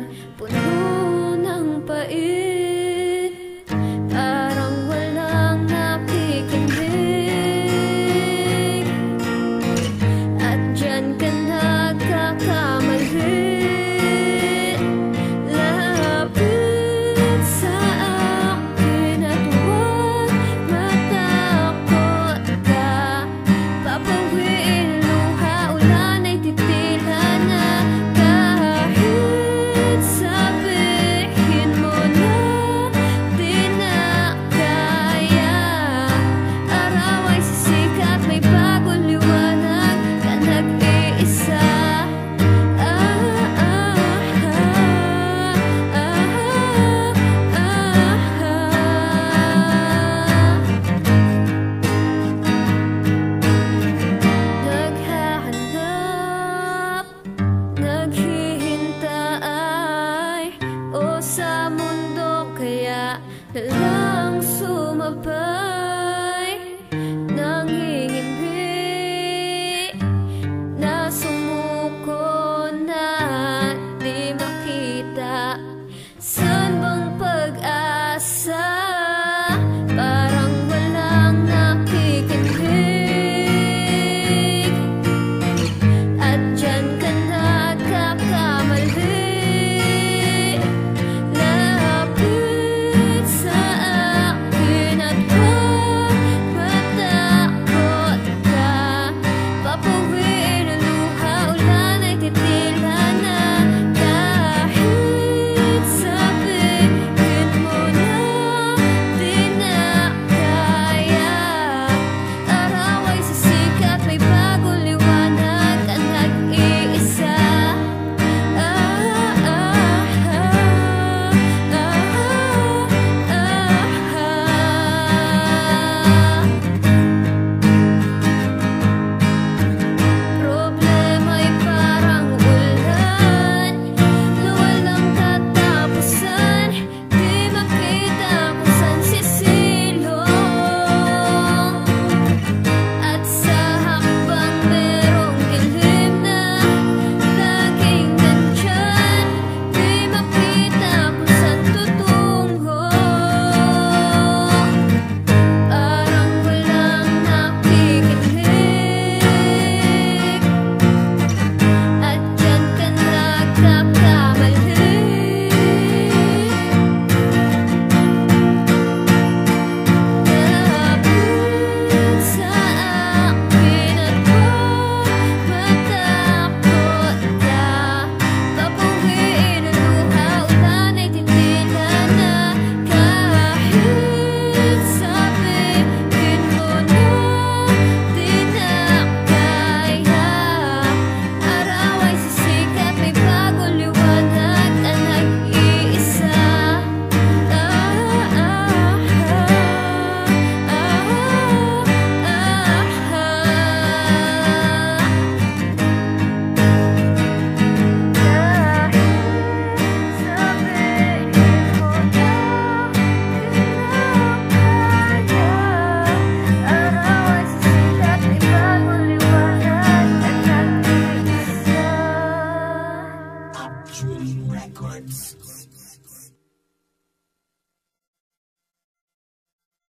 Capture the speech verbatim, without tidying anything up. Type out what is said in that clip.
puno ng pait, parang walang nakikinig. At dyan ka nagkakamali. Lapit sa akin at huwag matakot ka. Papawiin luha, ulan ay titila na. Kahit sabihin mo na di na kaya, araw ay sisikat, may bagong liwanag ka nag-iisa. Ah, ah, ah, ah, ah, Naghahanap, naghihintay, o sa mundo kaya na lang